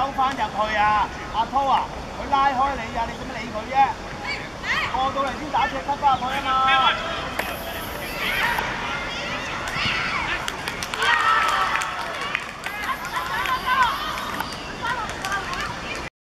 收翻入去啊！阿濤啊，佢拉開你啊，你做乜理佢啫？過到嚟先打隻級翻入去啊嘛！